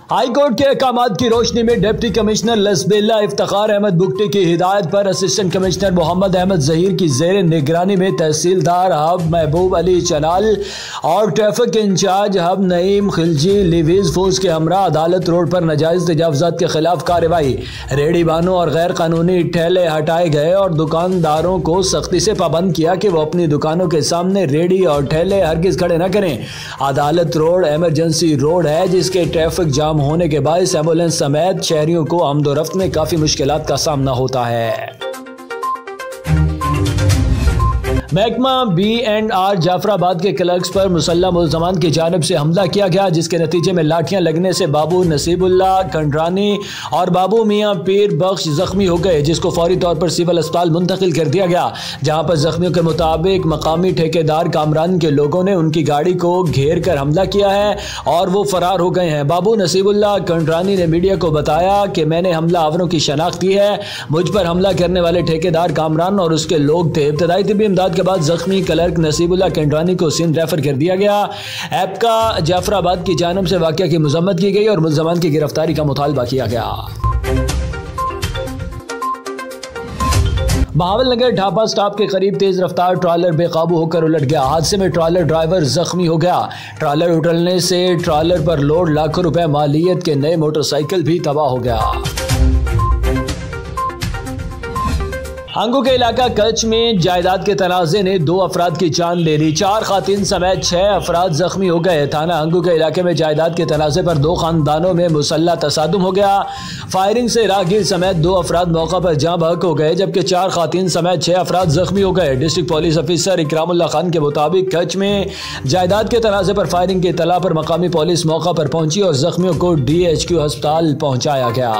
High court के अहकामात की रोशनी में डिप्टी कमिश्नर लसबिल्ला इफ्तिखार अहमद बुगटी की हिदायत पर असिस्टेंट कमिश्नर मोहम्मद अहमद जहीर की जेर निगरानी में तहसीलदार हब महबूब अली चनाल और traffic incharge Hub Naeem Khilji levies force के हमरा अदालत रोड पर नाजायज तजावुजात के खिलाफ कार्रवाई। रेडी बानों और गैर कानूनी ठेले हटाए गए और दुकानदारों को सख्ती से पाबंद किया कि वो अपनी दुकानों के सामने रेडी और ठेले हरगिज खड़े न करें। अदालत रोड एमरजेंसी रोड है जिसके ट्रैफिक जाम होने के बाद एम्बुलेंस समेत शहरियों को आमदोरफ्त में काफी मुश्किलात का सामना होता है। महकमा B&R जाफराबाद के क्लर्क्स पर मुसल्लह मुल्ज़मान की जानिब से हमला किया गया, जिसके नतीजे में लाठियां लगने से बाबू नसीबुल्लाह कंडरानी और बाबू मियां पीर बख्श जख्मी हो गए, जिसको फौरी तौर पर सिविल अस्पताल मुंतकिल कर दिया गया, जहां पर जख्मियों के मुताबिक मकामी ठेकेदार कामरान के लोगों ने उनकी गाड़ी को घेर कर हमला किया है और वो फरार हो गए हैं। बाबू नसीबुल्लाह कंडरानी ने मीडिया को बताया कि मैंने हमला आवरों की शनाख्त की है, मुझ पर हमला करने वाले ठेकेदार कामरान और उसके लोग थे। इब्तदाई तिब्बी इमदाद के बाद जख्मी क्लर्क नसीबुल्लाह कंडरानी को सिंध रेफर कर दिया गया। एपका जाफराबाद की जानिब से वाक़या की मजम्मत की गई और मुल्ज़मान की गिरफ्तारी का मुतालबा किया गया। बहावलनगर ढाबा स्टॉप के करीब तेज रफ्तार ट्रॉलर बेकाबू होकर उलट गया। हादसे में ट्रॉलर ड्राइवर जख्मी हो गया। ट्रॉलर उठलने से ट्रॉलर पर लोड लाखों रुपए मालियत के नए मोटरसाइकिल भी तबाह हो गया। हंगू के इलाका कच्छ में जायदाद के तनाज़े ने 2 अफराद की जान ले ली। 4 खातिन समेत 6 अफराद जख्मी हो गए। थाना हंगू के इलाके में जायदाद के तनाज़े पर 2 खानदानों में मुसल्लह तसादुम हो गया। फायरिंग से राहगीर समेत 2 अफराद मौका पर जाँ बहक हो गए, जबकि 4 खातिन समेत 6 अफराद जख्मी हो गए। District police officer Ikramullah Khan के मुताबिक कच्छ में जायदाद के तनाज़े पर फायरिंग की इत्तला पर मकामी पुलिस मौका पर पहुंची और जख्मियों को DHQ अस्पताल पहुंचाया गया।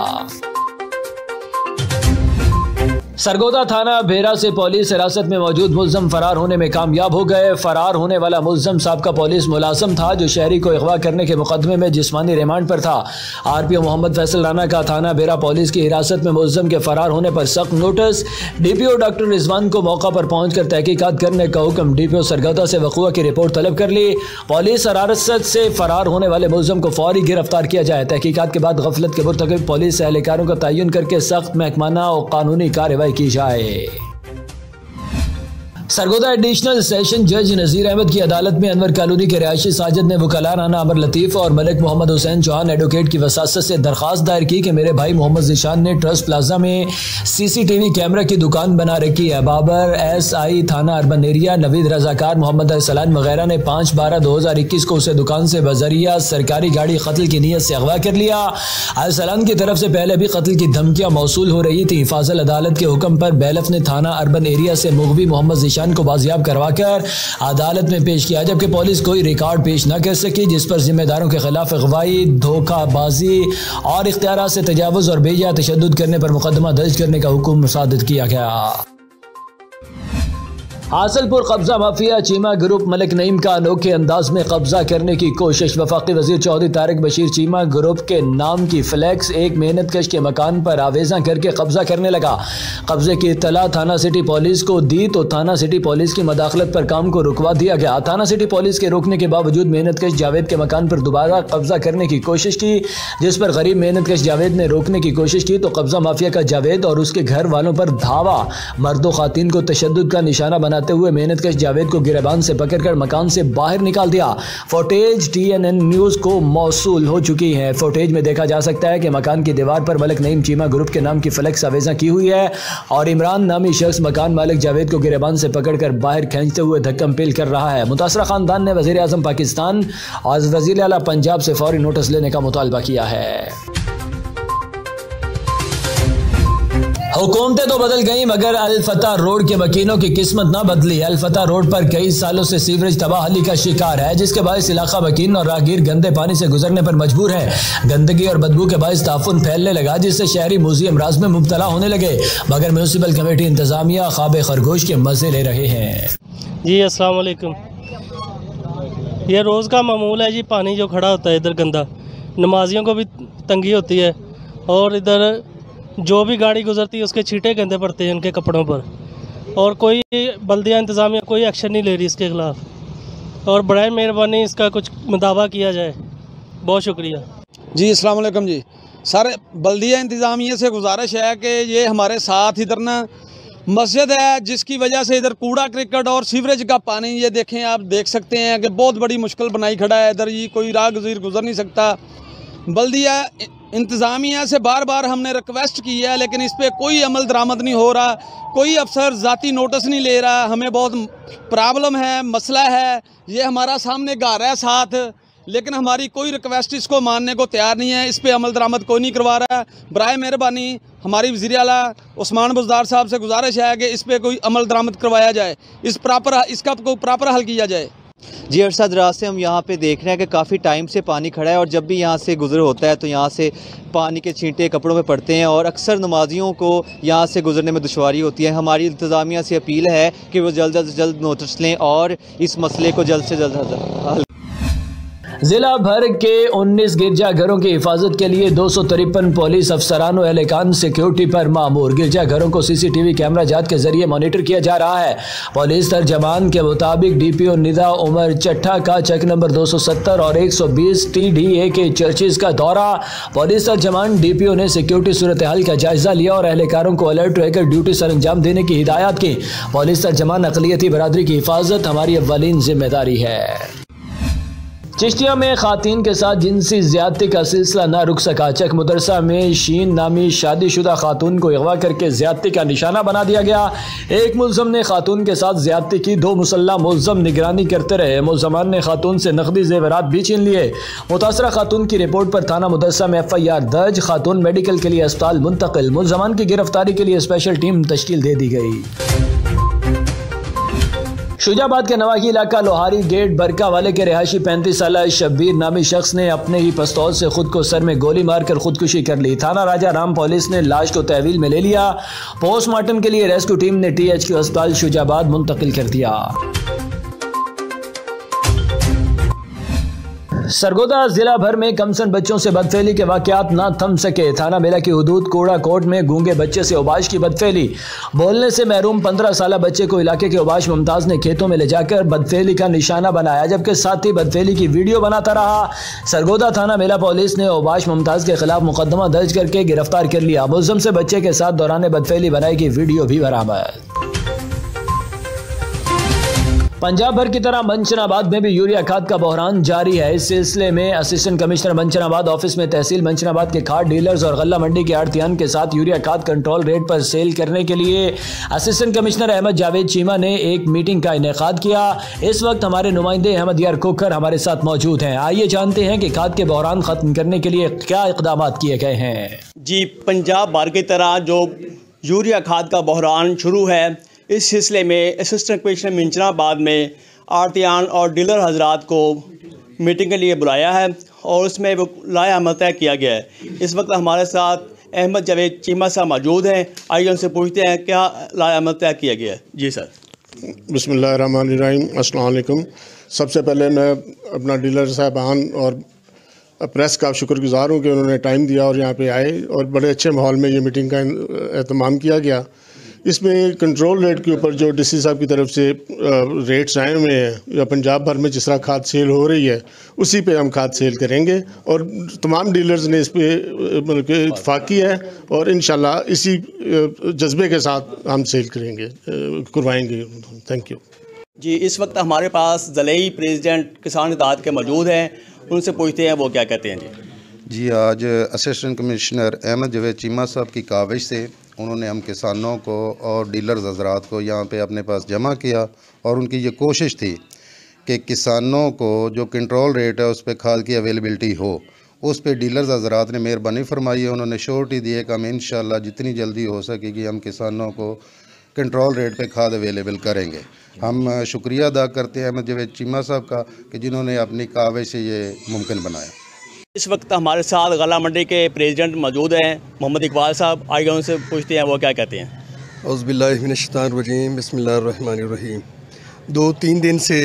सरगोदा थाना भेरा से पुलिस हिरासत में मौजूद मुल्ज़म फरार होने में कामयाब हो गए। फरार होने वाला मुल्ज़म साबका पुलिस मुलाजिम था जो शहरी को अगवा करने के मुकदमे में जिस्मानी रिमांड पर था। RPO मोहम्मद फैसल राना का थाना भेरा पुलिस की हिरासत में मुल्ज़म के फरार होने पर सख्त नोटिस। DPO डॉक्टर रिजवान को मौका पर पहुंचकर तहकीकात करने का हुक्म। DPO सरगोदा से वक़ुआ की रिपोर्ट तलब कर ली। पुलिस हिरासत से फरार होने वाले मुल्ज़म को फौरी गिरफ्तार किया जाए। तहकीकात के बाद गफलत के मुर्तकिब पुलिस एहलकारों का तयन करके सख्त महकमाना और कानूनी कार्रवाई की जाए। सरगोदा एडिशनल सेशन जज नज़ीर अहमद की अदालत में अनवर कॉलोनी के रिहायशी साजिद ने वकला राना अमर लतीफ़ और मलिक मोहम्मद हुसैन चौहान एडवोकेट की वसासत से दरख्वास्त दायर की कि मेरे भाई मोहम्मद ज़ीशान ने ट्रस्ट प्लाजा में CCTV कैमरा की दुकान बना रखी है। बाबर SI थाना अर्बन एरिया नवीद रजाकार मोहम्मद सलान वगैरह ने 5/12/2021 को उसे दुकान से बजरिया सरकारी गाड़ी कत्ल की नीयत से अगवा कर लिया। सलान की तरफ से पहले भी कत्ल की धमकियाँ मौसूल हो रही थी। फाजिल अदालत के हुक्म पर बैलफ ने थाना अर्बन एरिया से मुगवी मोहम्मद ज़ीशान को बाजियाब करवाकर अदालत में पेश किया, जबकि पुलिस कोई रिकॉर्ड पेश न कर सकी, जिस पर जिम्मेदारों के खिलाफ अगवाई, धोखाबाजी और इख्तियार से तजावुज और बेजा तशद्दुद करने पर मुकदमा दर्ज करने का हुक्म सादिर किया गया। हासिलपुर कब्जा माफिया चीमा ग्रुप मलिक नईम का अनोखे अंदाज में कब्जा करने की कोशिश। वफाकी वजीर चौधरी तारिक बशीर चीमा ग्रुप के नाम की फ्लैक्स एक मेहनत कश के मकान पर आवेजा करके कब्जा करने लगा। कब्जे की इत्तला थाना सिटी पुलिस को दी तो थाना सिटी पुलिस की मदाखलत पर काम को रुकवा दिया गया। थाना सिटी पुलिस के रोकने के बावजूद मेहनत कश जावेद के मकान पर दोबारा कब्जा करने की कोशिश की, जिस पर गरीब मेहनत कश जावेद ने रोकने की कोशिश की तो कब्जा माफिया का जावेद और उसके घर वालों पर धावा। मर्दों खातिन को तशद्दुद का निशाना बनाते हुए मेहनत कश जावेद को गिरबान से पकड़कर मकान से बाहर निकाल दिया। फुटेज TNN न्यूज को मौसूल हो चुकी है। फुटेज में देखा जा सकता है कि मकान की दीवार पर मलिक नईम चीमा ग्रुप के नाम की फ्लेक्स आवेजा की हुई है और इमरान नामी शख्स मकान मालिक जावेद को गिरबान से पकड़कर बाहर खींचते हुए धक्कम पेल कर रहा है। मुतासरा खानदान ने वज़ीर आज़म पाकिस्तान और वज़ीर आला पंजाब से फौरी नोटिस लेने का मुतालबा किया है। हुकूमतें तो बदल गई मगर अल-फतह रोड के मकीनों की किस्मत ना बदली। अल-फतह रोड पर कई सालों से सीवरेज तबाहली का शिकार है, जिसके बायस इलाका मकीन और राहगीर गंदे पानी से गुजरने पर मजबूर है। गंदगी और बदबू के बायस ताफुन फैलने लगा, जिससे शहरी मूजी अमराज में मुब्तला होने लगे, मगर म्यूनसिपल कमेटी इंतजामिया ख्वाब खरगोश के मजे ले रहे हैं। जी अस्सलाम वालेकुम। ये रोज़ का मामूल है जी, पानी जो खड़ा होता है इधर गंदा, नमाजियों को भी तंगी होती है और इधर जो भी गाड़ी गुजरती है उसके छींटे गंदे पड़ते हैं उनके कपड़ों पर, और कोई बल्दिया इंतज़ामिया कोई एक्शन नहीं ले रही इसके खिलाफ। और बराए मेहरबानी इसका कुछ दावा किया जाए। बहुत शुक्रिया। जी अस्सलाम वालेकुम जी। सर बल्दिया इंतज़ामिया से गुजारिश है कि ये हमारे साथ इधर ना मस्जिद है जिसकी वजह से इधर कूड़ा क्रिकेट और सीवरेज का पानी, ये देखें आप देख सकते हैं कि बहुत बड़ी मुश्किल बनाई खड़ा है इधर, ये कोई राहगीर गुजर नहीं सकता। बल्दिया इंतज़ामिया से बार बार हमने रिक्वेस्ट की है लेकिन इस पर कोई अमल दरामद नहीं हो रहा, कोई अफसर ज़ाती नोटिस नहीं ले रहा। हमें बहुत प्रॉब्लम है, मसला है, ये हमारा सामने घर है साथ, लेकिन हमारी कोई रिक्वेस्ट इसको मानने को तैयार नहीं है, इस पे अमल दरामद कोई नहीं करवा रहा है। बराए मेहरबानी हमारी वज़ीर आला उस्मान बुज़दार साहब से गुजारिश है कि इस पे कोई अमल दरामद करवाया जाए, इसका कोई प्रॉपर हल किया जाए। जी अरशद रात से हम यहाँ पे देख रहे हैं कि काफ़ी टाइम से पानी खड़ा है और जब भी यहाँ से गुजर होता है तो यहाँ से पानी के छींटे कपड़ों में पड़ते हैं और अक्सर नमाजियों को यहाँ से गुजरने में दुश्वारी होती है। हमारी इंतज़ामिया से अपील है कि वो जल्द से जल्द नोटिस लें और इस मसले को जल्द से जल्द हल। जिला भर के 19 गिरजाघरों की हिफाजत के लिए 253 पुलिस अफसरान और एहलकान सिक्योरिटी पर मामूर। गिरजाघरों को CCTV कैमरा जात के जरिए मॉनिटर किया जा रहा है। पुलिस तर्जमान के मुताबिक DPO निदा उमर चट्ठा का चेक नंबर 270 और 120 TDA के चर्चिज का दौरा। पुलिस तर्जमान DPO ने सिक्योरिटी सूरत हाल का जायजा लिया और एहलकारों को अलर्ट रहकर ड्यूटी सर अंजाम देने की हिदायत की। पुलिस तर्जमान अक़लियती बरादरी की हिफाजत हमारी अव्वलीन जिम्मेदारी है। चिश्तिया में खातीन के साथ जिनसी ज्यादती का सिलसिला न रुक सका। चक मदरसा में शीन नामी शादीशुदा खातून को अगवा करके ज्यादती का निशाना बना दिया गया। एक मुलजम ने खातून के साथ ज्यादती की, 2 मुसल्ला मुलजम निगरानी करते रहे। मुलजमान ने खातून से नकदी जेवरात भी छीन लिए। मुतासरा खातून की रिपोर्ट पर थाना मदरसा में FIR दर्ज। खातून मेडिकल के लिए अस्पताल मुंतकिल। मुलजमान की गिरफ्तारी के लिए स्पेशल टीम तश्कील दे दी गई। शुजाबाद के नवाही इलाका लोहारी गेट बरका वाले के रिहायशी 35 साल शब्बीर नामी शख्स ने अपने ही पिस्तौल से खुद को सर में गोली मारकर खुदकुशी कर ली। थाना राजा राम पुलिस ने लाश को तहवील में ले लिया। पोस्टमार्टम के लिए रेस्क्यू टीम ने THQ अस्पताल शुजाबाद मुंतकिल कर दिया। सरगोदा जिला भर में कमसन बच्चों से बदफेली के वाकयात न थम सके। थाना मेला की हुदूद कोड़ा कोट में गूंगे बच्चे से औबाश की बदफेली। बोलने से महरूम 15 साल बच्चे को इलाके के औबाश मुमताज ने खेतों में ले जाकर बदफेली का निशाना बनाया, जबकि साथ ही बदफेली की वीडियो बनाता रहा। सरगोदा थाना मेला पुलिस ने औबाश मुमताज के खिलाफ मुकदमा दर्ज करके गिरफ्तार कर लिया। मुलजिम से बच्चे के साथ दौरान बदफेली बनाई की वीडियो भी बरामद। पंजाब भर की तरह मंचनाबाद में भी यूरिया खाद का बहरान जारी है। इस सिलसिले में असिस्टेंट कमिश्नर मंचनाबाद ऑफिस में तहसील मंचनाबाद के खाद डीलर्स और गल्ला मंडी के आड़तियान के साथ यूरिया खाद कंट्रोल रेट पर सेल करने के लिए असिस्टेंट कमिश्नर अहमद जावेद चीमा ने एक मीटिंग का इनेकाद किया। इस वक्त हमारे नुमाइंदे अहमद यार कोकर हमारे साथ मौजूद हैं। आइए जानते हैं कि खाद के बहरान खत्म करने के लिए क्या इकदाम किए गए हैं। जी, पंजाब भर की तरह जो यूरिया खाद का बहरान शुरू है, इस सिलसिले में असिस्टेंट कमिश्नर मंचनाबाद में आड़तियान और डीलर हजरात को मीटिंग के लिए बुलाया है और उसमें वो लाया अमल तय किया गया है। इस वक्त हमारे साथ अहमद जावेद चीमा साहब मौजूद हैं। आइए उनसे पूछते हैं क्या लाया अमल तय किया गया है। जी सर। बिस्मिल्लाहिर्रहमानिर्रहीम, अस्सलाम वालेकुम। सबसे पहले मैं अपना डीलर साहबान और प्रेस का शुक्रगुजार हूँ कि उन्होंने टाइम दिया और यहाँ पे आए और बड़े अच्छे माहौल में ये मीटिंग का एहतमाम किया गया। इसमें कंट्रोल रेट के ऊपर जो DC साहब की तरफ से रेट्स आए हुए हैं या पंजाब भर में जिस तरह खाद सेल हो रही है उसी पे हम खाद सेल करेंगे और तमाम डीलर्स ने इस पे मतलब इत्फाक किया है और इंशाल्लाह इसी जज्बे के साथ हम सेल करवाएंगे। थैंक यू जी। इस वक्त हमारे पास ज़िले प्रेसिडेंट किसान इत्तेहाद के मौजूद हैं, उनसे पूछते हैं वो क्या कहते हैं। जी, आज असिस्टेंट कमिश्नर अहमद जावेद चीमा साहब की काविश से उन्होंने हम किसानों को और डीलर्स हजरात को यहाँ पे अपने पास जमा किया और उनकी ये कोशिश थी कि किसानों को जो कंट्रोल रेट है उस पर खाद की अवेलेबिलिटी हो, उस पर डीलर्स हजरात ने मेहरबानी फरमाई है। उन्होंने श्योरिटी दी है कि हम इंशाल्लाह जितनी जल्दी हो सकेगी हम किसानों को कंट्रोल रेट पे खाद अवेलेबल करेंगे। हम शुक्रिया अदा करते हैं अहमद जावेद चीमा साहब का कि जिन्होंने अपनी काविश से ये मुमकिन बनाया। इस वक्त हमारे साथ गला मंडी के प्रेसिडेंट मौजूद हैं मोहम्मद इकबाल साहब। आइए उनसे पूछते हैं वो क्या कहते हैं। औज़ुबिल्लाहि मिनश्शैतानिर्रजीम, बिस्मिल्लाहिर्रहमानिर्रहीम। 2-3 दिन से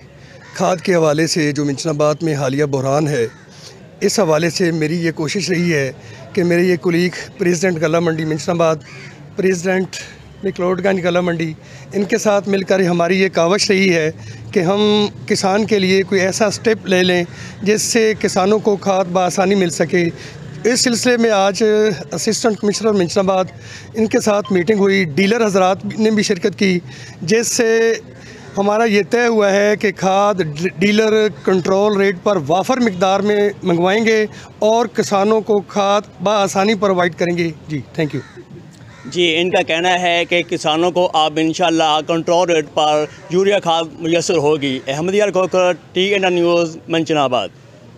खाद के हवाले से जो मंचनाबाद में हालिया बहरान है, इस हवाले से मेरी ये कोशिश रही है कि मेरे ये कुलीग प्रेसिडेंट गला मंडी मंचनाबाद, प्रेसिडेंट मिकलोडगंज गला मंडी, इनके साथ मिलकर हमारी ये काविश रही है कि हम किसान के लिए कोई ऐसा स्टेप ले लें जिससे किसानों को खाद बआसानी मिल सके। इस सिलसिले में आज असिस्टेंट कमिश्नर मिंचनाबाद इनके साथ मीटिंग हुई, डीलर हजरात ने भी शिरकत की, जिससे हमारा ये तय हुआ है कि खाद डीलर कंट्रोल रेट पर वाफर मिकदार में मंगवाएंगे और किसानों को खाद बआसानी प्रोवाइड करेंगे। जी, थैंक यू। जी, इनका कहना है कि किसानों को अब इंशाल्लाह कंट्रोल रेट पर यूरिया खाद मुयसर होगी। अहमदिया खोकर, TNN न्यूज़, मंचनाबाद।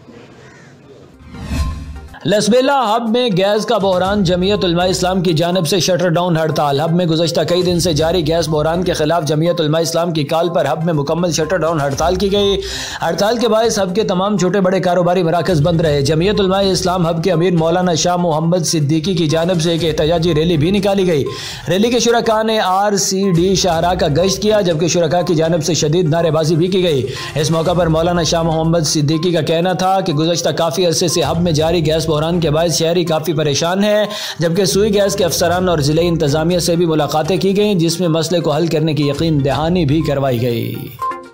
लसबेला हब में गैस का बहरान, जमीयत उलमा इस्लाम की जानिब से शटर डाउन हड़ताल। हब में गुज़श्ता कई दिन से जारी गैस बहरान के खिलाफ जमीयत उलमा इस्लाम की कॉल पर हब में मुकम्मल शटर डाउन हड़ताल की गई। हड़ताल के बायस हब के तमाम छोटे बड़े कारोबारी मराकज़ बंद रहे। जमीयत उलमा इस्लाम हब के अमीर मौलाना शाह मोहम्मद सिद्दीकी की जानिब से एक एहतजाजी रैली भी निकाली गई। रैली के शुरका ने RCD शाहराह का गश्त किया, जबकि शुरका की जानिब से शदीद नारेबाजी भी की गई। इस मौका पर मौलाना शाह मोहम्मद सिद्दीकी का कहना था कि गुज़श्ता काफ़ी अरसे से हब में जारी गैस बहरान के बाद शहरी काफ़ी परेशान है, जबकि सुई गैस के अफसरान और ज़िले इंतज़ामिया से भी मुलाकातें की गई, जिसमें मसले को हल करने की यकीन दहानी भी करवाई गई।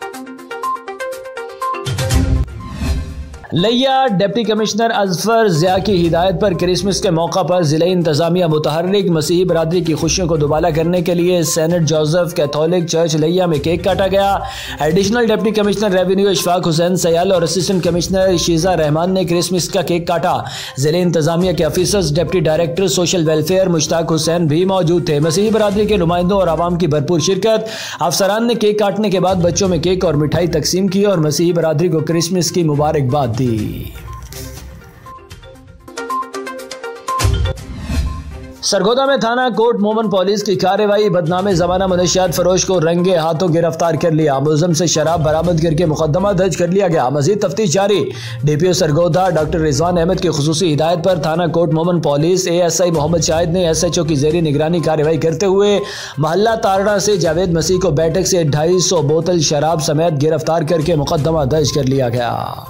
लिया डिप्टी कमिश्नर अजफर ज़िया की हिदायत पर क्रिसमस के मौका पर ज़िले इंतज़ामिया मुतहर्रिक मसीही बरादरी की खुशियों को दुबाला करने के लिए सेंट जोसेफ कैथोलिक चर्च लिया में केक काटा गया। Additional deputy commissioner revenue Ishfaq Hussain Sial और असिस्टेंट कमिश्नर शीजा रहमान ने क्रिसमस का केक काटा। ज़िले इंतज़ामिया के officers, deputy director social welfare Mushtaq Hussain भी मौजूद थे। मसीही बरादरी के नुमाइंदों और आवाम की भरपूर शिरकत। अफसरान ने केक काटने के बाद बच्चों में केक और मिठाई तकसीम की और मसीही बरादरी को क्रिसमस की मुबारकबाद दी। सरगोदा में थाना कोट मोमन पुलिस की कार्रवाई, बदनामे ज़माना मनशियात फरोश को रंगे हाथों गिरफ्तार कर लिया। मुलज़म से शराब बरामद करके मुकदमा दर्ज कर लिया गया। मजीद तफ्तीश जारी। DPO सरगोदा डॉक्टर रिजवान अहमद की खुसूसी हिदायत पर थाना कोट मोमन पुलिस ASI मोहम्मद शाहिद ने SHO की जेरी निगरानी कार्रवाई करते हुए महल्ला तारड़ा से जावेद मसीह को बैठक से 250 बोतल शराब समेत गिरफ्तार करके मुकदमा दर्ज कर लिया गया।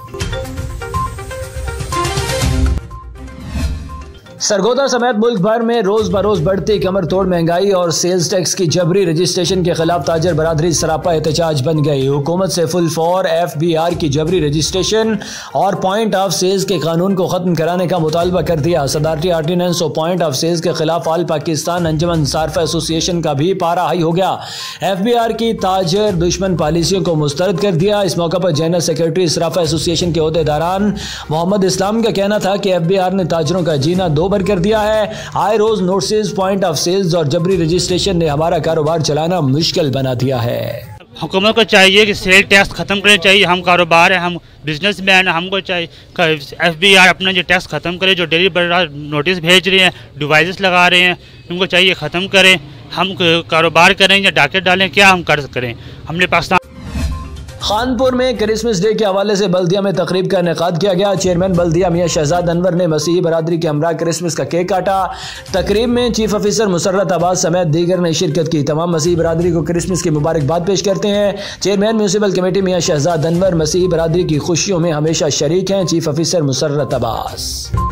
सरगोदा समेत मुल्क भर में रोज बरोज बढ़ती कमर तोड़ महंगाई और सेल्स टैक्स की जबरी रजिस्ट्रेशन के खिलाफ ताजर बरादरी सरापा एहतजाज बन गई। हुकूमत से फुल फॉर FBR की जबरी रजिस्ट्रेशन और पॉइंट ऑफ सेल्स के कानून को खत्म कराने का मुतालबा कर दिया। सदारती आर्डिनेंस और पॉइंट ऑफ सेल्स के खिलाफ ऑल पाकिस्तान अंजुमन सारफा एसोसिएशन का भी पारा हाई हो गया। FBR की ताजर दुश्मन पॉलिसियों को मुस्तरद कर दिया। इस मौका पर जनरल सेक्रेटरी सराफा एसोसिएशन के ओहदेदारान मोहम्मद इस्लाम का कहना था कि FBR ने ताजरों का जीना दो बार कर दिया है। आए रोज नोटिस, पॉइंट ऑफ सेल्स और जबरी रजिस्ट्रेशन ने हमारा कारोबार चलाना मुश्किल बना दिया है। हुकूमत को चाहिए कि सेल टैक्स ख़त्म करना चाहिए। हम कारोबार हैं, हम बिजनेसमैन हैं, हमको चाहिए FBR अपना जो टैक्स ख़त्म करे। जो डेली नोटिस भेज रहे हैं, डिवाइसेस लगा रहे हैं, उनको चाहिए ख़त्म करें। हम कारोबार करें या डाके डालें, क्या हम कर करें। हमने पाकिस्तान खानपुर में क्रिसमस डे के हवाले से बल्दिया में तकरीब का इनेकाद किया गया। चेयरमैन बल्दिया मियां शहजाद अनवर ने मसीही बरादरी के हमरा क्रिसमस का केक काटा। तकरीब में चीफ ऑफिसर मुसर्रत अब्बास समेत दीगर ने शिरकत की। तमाम मसीही बरादरी को क्रिसमस की मुबारकबाद पेश करते हैं। Chairman municipal committee Mian Shahzad Anwar मसीही बरादरी की खुशियों में हमेशा शरीक हैं। Chief officer Musarrat Abbas.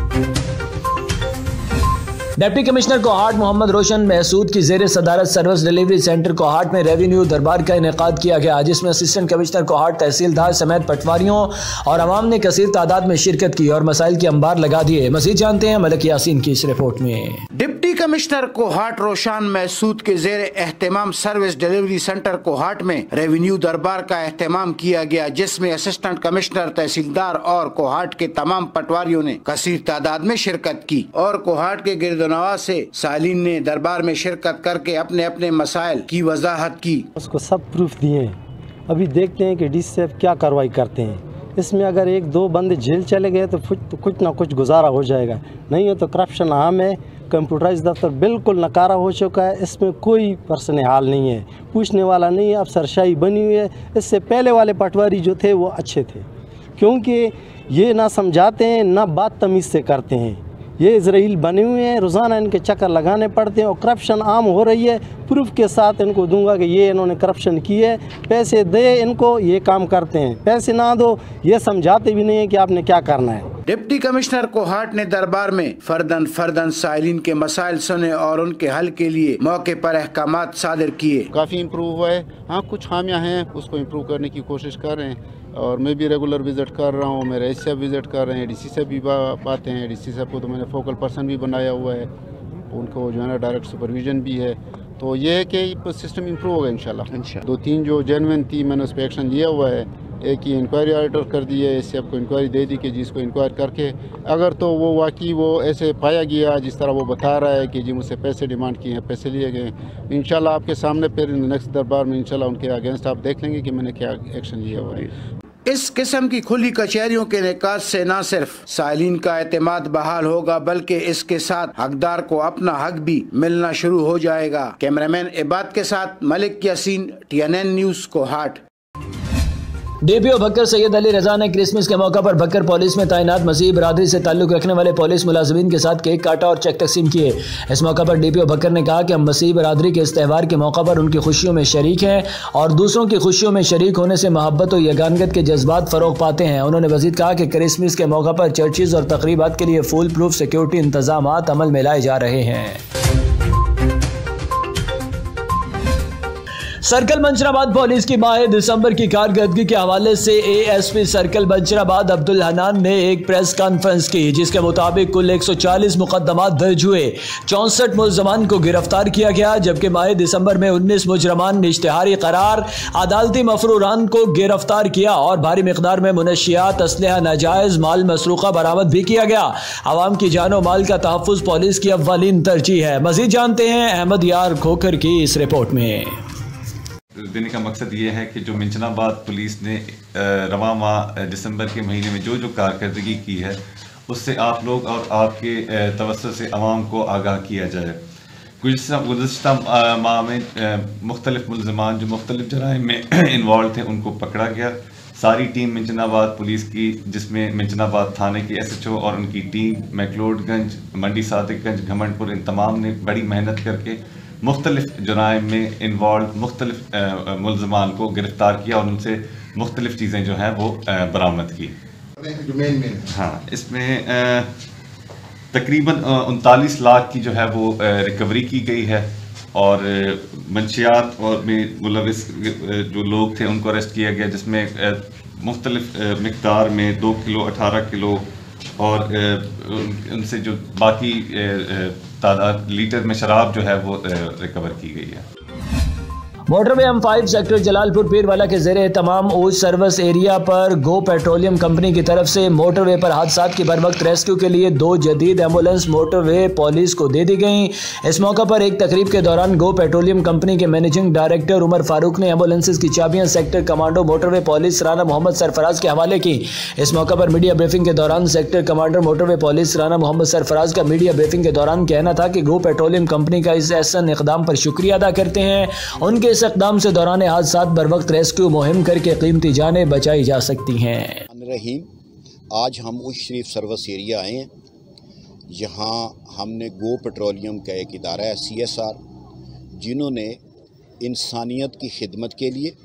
Deputy commissioner Kohat Mohammad Roshan Mehsud की जेर सदारत सर्विस डिलीवरी सेंटर कोहाट में रेवेन्यू दरबार का इनेकाद किया गया, जिसमें असिस्टेंट कमिश्नर कोहाट, तहसीलदार समेत पटवारियों और आवाम ने कसीर तादाद में शिरकत की और मसाइल के अंबार लगा दिए। मजीद जानते हैं मलिक यासीन की इस रिपोर्ट में। डिप्टी कमिश्नर कोहाट रोशन महसूद के जेर एहतमाम सर्विस डिलीवरी सेंटर कोहाट में रेवेन्यू दरबार का एहतमाम किया गया, जिसमें असिस्टेंट कमिश्नर, तहसीलदार और कोहाट के तमाम पटवारियों ने कसीर तादाद में शिरकत की और कोहाट के गिरदनवाज से सालीन ने दरबार में शिरकत करके अपने अपने मसाइल की वजाहत की। उसको सब प्रूफ दिए हैं। अभी देखते हैं कि DCF क्या कार्रवाई करते हैं। इसमें अगर एक दो बंदे जेल चले गए तो कुछ ना कुछ गुजारा हो जाएगा, नहीं हो तो करप्शन आम है। कंप्यूटराइज दफ्तर बिल्कुल नकारा हो चुका है, इसमें कोई पर्सन हाल नहीं है, पूछने वाला नहीं है, अफसरशाही बनी हुई है। इससे पहले वाले पटवारी जो थे वो अच्छे थे, क्योंकि ये ना समझाते हैं ना बात तमीज़ से करते हैं। ये इजराइल बने हुए हैं, रोज़ाना इनके चक्कर लगाने पड़ते हैं और करप्शन आम हो रही है। प्रूफ के साथ इनको दूंगा कि ये इन्होंने करप्शन की है। पैसे दे इनको, ये काम करते हैं, पैसे ना दो ये समझाते भी नहीं है कि आपने क्या करना है। डिप्टी कमिश्नर कोहाट ने दरबार में फर्दन साइलिन के मसाइल सुने और उनके हल के लिए मौके पर अहकामात सादिर किए। काफ़ी इम्प्रूव हुआ है, हाँ कुछ खामियां हैं, उसको इम्प्रूव करने की कोशिश कर रहे हैं और मैं भी रेगुलर विज़िट कर रहा हूँ, मेरे एस साहब विज़िट कर रहे हैं, डीसी साहब भी आते हैं। डीसी साहब को तो मैंने फोकल पर्सन भी बनाया हुआ है, उनको जो है ना डायरेक्ट सुपरविजन भी है। तो ये है कि सिस्टम इम्प्रूव होगा इंशाल्लाह। 2-3 जो जेन्युइन थी मैंने उस पर एक्शन लिया हुआ है। एक ही इंक्वायरी ऑर्डर कर दी है, इससे आपको इंक्वायरी दे दी कि जिसको इंक्वायर करके अगर तो वो वाकई वो ऐसे पाया गया जिस तरह वो बता रहा है कि जी मुझसे पैसे डिमांड किए हैं, पैसे लिए गए, इंशाल्लाह आपके सामने फिर नेक्स्ट दरबार में इंशाल्लाह उनके अगेंस्ट आप देख लेंगे कि मैंने क्या एक्शन लिया हुआ है। इस किस्म की खुली कचहरियों के निकास से न सिर्फ साइलिन का एतमाद बहाल होगा बल्कि इसके साथ हकदार को अपना हक भी मिलना शुरू हो जाएगा। कैमरामैन इबाद के साथ Malik Yasin, TNN news Kohat. DPO Bhakkar Syed Ali Raza ने क्रिसमस के मौका पर भक्कर पुलिस में तैनात मसीह बरादरी से ताल्लुक रखने वाले पुलिस मुलाजिमीन के साथ केक काटा और चेक तकसीम किए। इस मौका पर DPO भक्कर ने कहा कि हम मसीह बरादरी के इस त्यौहार के मौका पर उनकी खुशियों में शरीक हैं और दूसरों की खुशियों में शरीक होने से मोहब्बत और यगानगत के जज्बात फरोग पाते हैं। उन्होंने मजीद कहा कि क्रिसमस के मौका पर चर्चिज़ और तकरीबात के लिए फुल प्रूफ सिक्योरिटी इंतजाम अमल में लाए जा रहे हैं। सर्कल मंचराबाद पुलिस की माह दिसंबर की कारकर्दगी के हवाले से ASP सर्कल मंचराबाद अब्दुल हनान ने एक प्रेस कॉन्फ्रेंस की, जिसके मुताबिक कुल 140 मुकदमात दर्ज हुए, 64 मुलजमान को गिरफ्तार किया गया, जबकि माह दिसंबर में 19 मुजरमान इश्तिहारी करार अदालती मफरूरान को गिरफ्तार किया और भारी मिकदार में मुनशियात, असलहा, नाजायज माल मसरूका बरामद भी किया गया। आवाम की जानो माल का तहफ़्फ़ुज़ पुलिस की अव्वलीन तरजीह है। मजीद जानते हैं अहमद यार खोखर की इस रिपोर्ट में। देने का मकसद ये है कि जो मिंचनाबाद पुलिस ने रवां माह दिसंबर के महीने में जो कारकर्दगी की है उससे आप लोग और आपके तवज्जो से आवाम को आगाह किया जाए। गुज़श्ता माह में मुख्तलिफ मुलज़मान जो मुख्तलिफ जराइम में इन्वॉल्व थे उनको पकड़ा गया। सारी टीम मिंचनाबाद पुलिस की, जिसमें मिंचनाबाद थाने की SHO और उनकी टीम, मैकलोडगंज, मंडी सादिकगंज, घमंडपुर, इन तमाम ने बड़ी मेहनत करके मुख्तलिफ जराइम में इन्वॉल्व मुख्तलिफ मुलज़मान को गिरफ़्तार किया और उनसे मुख्तलिफ चीज़ें जो हैं वो बरामद की। हाँ, इसमें तकरीबन 39 लाख की जो है वो रिकवरी की गई है और मंशियात और में मुलविस जो लोग थे उनको अरेस्ट किया गया, जिसमें मुख्तलिफ मिकदार में 2 किलो, 18 किलो और उनसे जो बाकी तादाद लीटर में शराब जो है वो रिकवर की गई है। Motorway M5 sector Jalalpur Pirwala के ज़ेरे तमाम ऊज सर्विस एरिया पर गो पेट्रोलियम कंपनी की तरफ से मोटरवे पर हादसात की बर वक्त रेस्क्यू के लिए 2 जदीद एम्बुलेंस मोटरवे पुलिस को दे दी गई। इस मौका पर एक तकरीब के दौरान गो पेट्रोलियम कंपनी के मैनेजिंग डायरेक्टर उमर फारूक ने एम्बुलेंसेज की चाबियां sector commando motorway police Rana Mohammad Sarfaraz के हवाले की। इस मौका पर मीडिया ब्रीफिंग के दौरान sector commander motorway police Rana Mohammad Sarfaraz का मीडिया ब्रीफिंग के दौरान कहना था कि गो पेट्रोलियम कंपनी का इस एहसन इकदाम पर शुक्रिया अदा करते हैं। उनके इस इक़दाम से दौरान हादसात बर वक्त रेस्क्यू मुहिम करके कीमती जानें बचाई जा सकती हैं। रहीम, आज हम उस शरीफ सर्विस एरिया आए हैं, यहाँ हमने गो पेट्रोलियम का एक इदारा है CSR, जिन्होंने इंसानियत की खिदमत के लिए,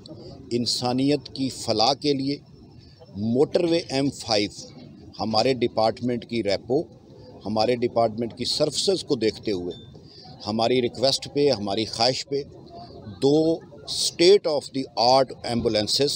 इंसानियत की फलाह के लिए मोटरवे M5 हमारे डिपार्टमेंट की रेपो, हमारे डिपार्टमेंट की सर्विसेज को देखते हुए हमारी रिक्वेस्ट पे, हमारी ख्वाहिश पे 2 state of the art ambulances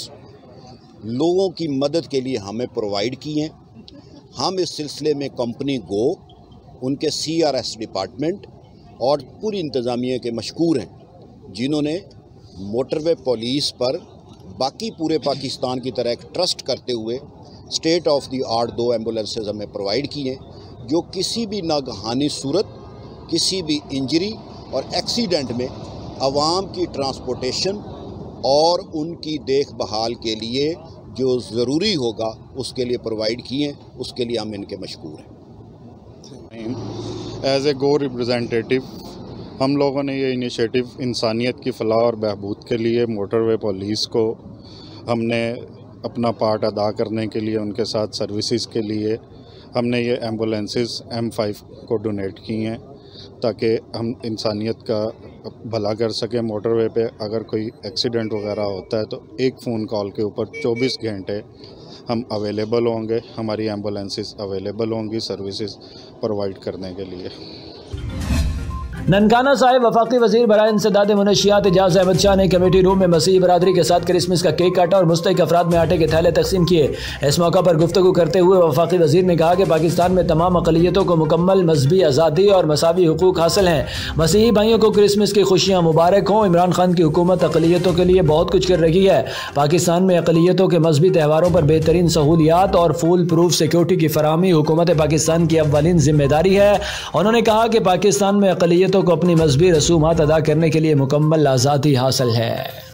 लोगों की मदद के लिए हमें प्रोवाइड की हैं। हम इस सिलसिले में कंपनी गो, उनके CRS डिपार्टमेंट और पूरी इंतज़ामिया के मशकूर हैं, जिन्होंने मोटरवे पुलिस पर बाकी पूरे पाकिस्तान की तरह एक ट्रस्ट करते हुए state of the art 2 ambulances हमें प्रोवाइड की हैं, जो किसी भी नागहानी सूरत, किसी भी इंजरी और एक्सीडेंट में आवाम की ट्रांसपोर्टेशन और उनकी देखभाल के लिए जो ज़रूरी होगा उसके लिए प्रोवाइड किए, उसके लिए हम इनके मशकूर हैं। एज ए गो रिप्रेजेंटेटिव हम लोगों ने ये इनिशिएटिव इंसानियत की फलाह और बहबूद के लिए मोटरवे पुलिस को हमने अपना पार्ट अदा करने के लिए, उनके साथ सर्विसेज के लिए हमने ये एम्बुलेंसेस M5 को डोनेट की हैं। ताकि हम इंसानियत का भला कर सकें। मोटरवे पे अगर कोई एक्सीडेंट वगैरह होता है तो एक फ़ोन कॉल के ऊपर 24 घंटे हम अवेलेबल होंगे, हमारी एम्बुलेंसेस अवेलेबल होंगी सर्विसेज प्रोवाइड करने के लिए। ननकाना साहिब वफाकी वजीर बराए इंसदाद मुनशियात एजाज अहमद शाह ने कमेटी रूम में मसीही बरादरी के साथ क्रिसमस का केक काटा और मुस्तहिक अफराद में आटे के थैले तकसीम किए। इस मौका पर गुफ्तगू करते हुए वफाकी वजीर ने कहा कि पाकिस्तान में तमाम अक़लियतों को मुकम्मल मजहबी आज़ादी और मसावी हुकूक हासिल हैं। मसीही भाइयों को क्रिसमस की खुशियाँ मुबारक हों। इमरान खान की हुकूमत अक़लियतों के लिए बहुत कुछ कर रही है। पाकिस्तान में अक़लियतों के मजहबी त्यौहारों पर बेहतरीन सहूलियात और फूल प्रूफ सिक्योरिटी की फराहमी हुकूमत पाकिस्तान की अव्वलीन जिम्मेदारी है। उन्होंने कहा कि पाकिस्तान में अक़लियतों को अपनी मजहबी रसूमात अदा करने के लिए मुकम्मल आज़ादी हासिल है।